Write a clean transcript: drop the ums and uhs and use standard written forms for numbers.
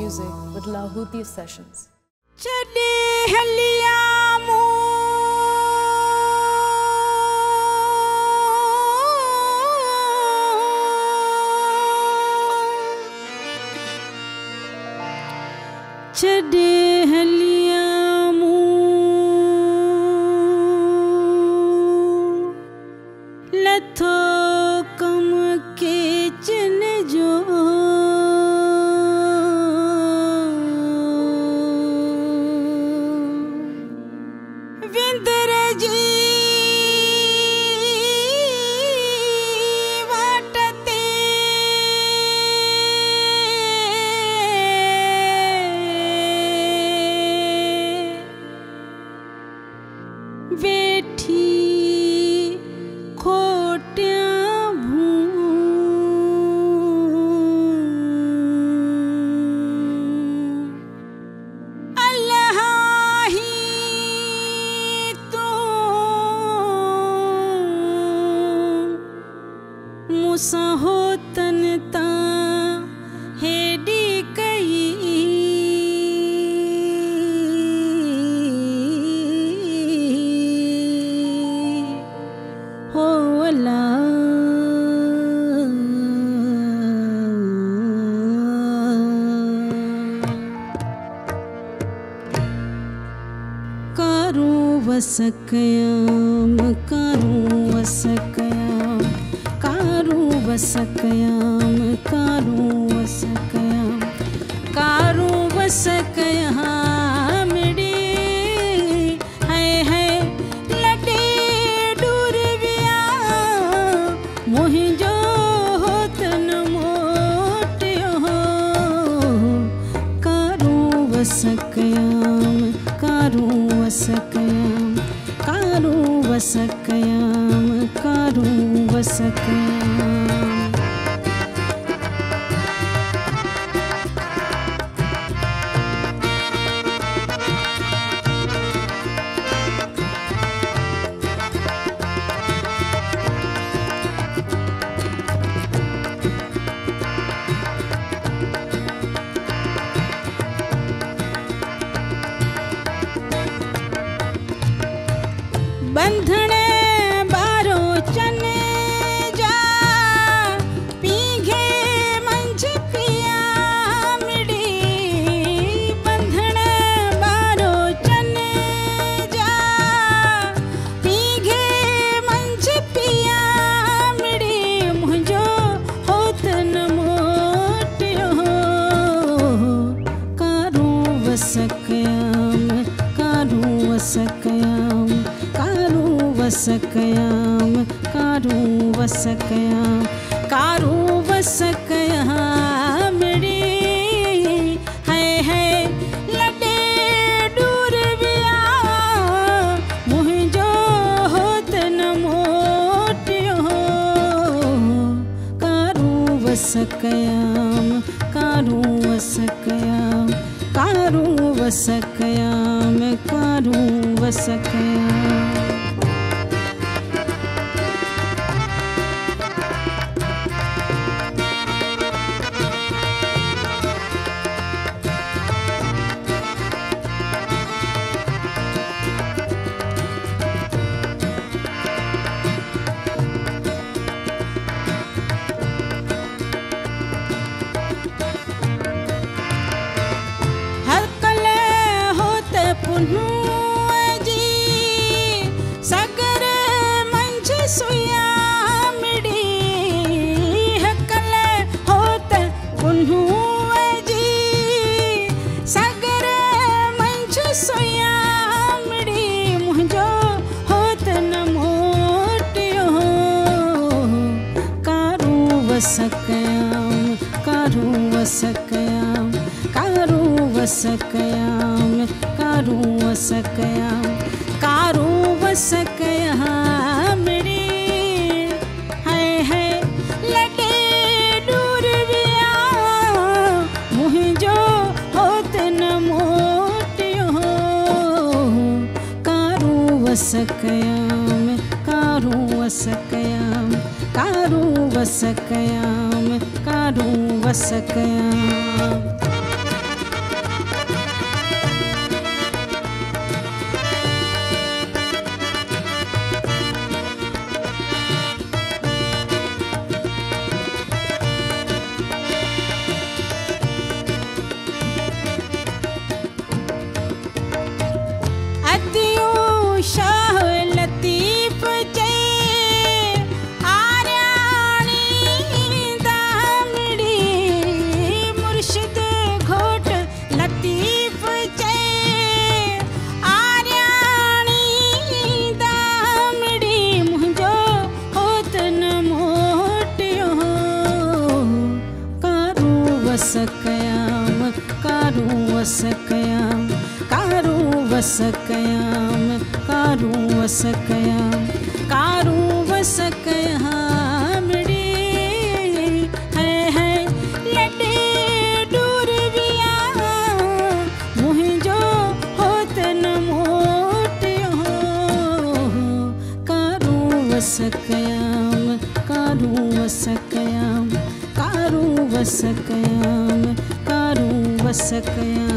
music with Lahuti Sessions. वसकयाम कारू वसकयाम कारू वसकयाम कारू वसकयाम कारू वसकयाम डी है लटे डूरविया मोहिजो होतन मोटियो कारू वसकयाम कारू वसकयाम कारू वसकयाम कारू वसकयाम बंधने बारो चने जा पीघे मंझ पिया मिड़ी बंधने बारो चने जा पीघे मंझ पिया मिड़ी मुझो होत न मोटियो कारू वसकयाम कारू वसकयाम कारू वसकयाम कारू वसकयाम कारू वसकयाम रे है लटे डूरविया मुझो होत न मोटियो कारू वसकयाम कारू वसकयाम कारू वसकयाम कारू वसकयाम सगर मंझ सुया मिड़ी हकल होत पुन्हू जी सगर मंझ सुया मिड़ी मुझो होत न मोटियो कारू वसकयाम कारू वसकयाम कारू वसकयाम कारू वसकयाम कारू वसकयाम रे है लटे डूरविया मुझो होत न मोटियो कारू वसकयाम कारू वसकयाम कारू वसकयाम कारू वसकयाम वसकयाम कारू वसकयाम कारू वसकयाम कारू वसकयाम कारू वसकयाम रे है लटे दूर विया मुहिंजो होत न मोटियो कारू वसकयाम कारू वसकयाम कारू वसकयाम कारू वसकयाम